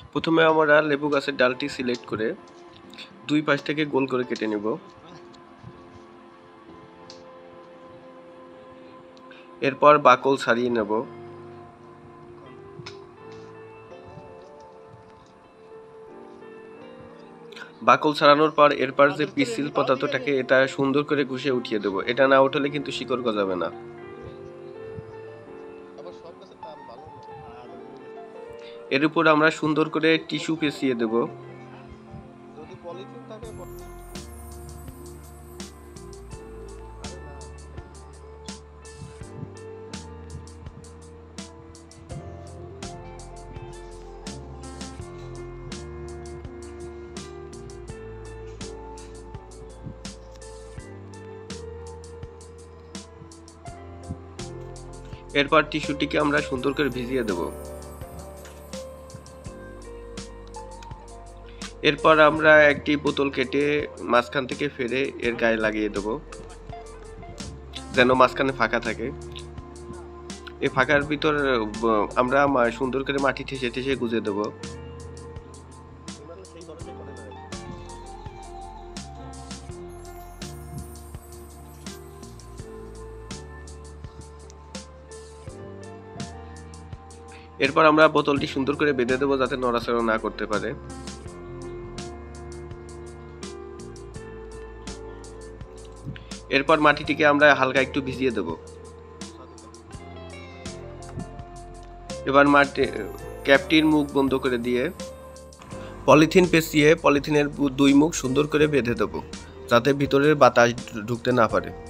প্রথমে আমরা লেবু গাছের ডালটি সিলেক্ট করে দুই পাশ থেকে গোল করে কেটে নেব। এরপর বাকল ছাড়িয়ে নেব। বাকল ছাড়ানোর পর এরপর যে পিচ্ছিল পদার্থটাকে এটা সুন্দর করে ঘষে উঠিয়ে দেব। এটা না উঠলে কিন্তু শিকড় গজাবে না। এর উপর আমরা সুন্দর করে টিস্যু পেঁচিয়ে দেব। এরপর টিস্যুটিকে আমরা সুন্দর করে ভিজিয়ে দেব। এরপর আমরা একটি বোতল কেটে মাঝখান থেকে ফেরে এর গায়ে লাগিয়ে দেব, যেন মাঝখানে ফাঁকা থাকে। এই ফাঁকার ভিতর আমরা সুন্দর করে মাটি ঠেসে ঠেসে গুজে দেব। এরপর আমরা বোতলটি সুন্দর করে বেঁধে দেবো যাতে নড়াচড়া না করতে পারে। এরপর মাটিটিকে আমরা হালকা একটু ভিজিয়ে দেব। এবার ক্যাপটির মুখ বন্ধ করে দিয়ে পলিথিন পেঁচিয়ে পলিথিনের দুই মুখ সুন্দর করে বেঁধে দেব, যাতে ভিতরের বাতাস ঢুকতে না পারে।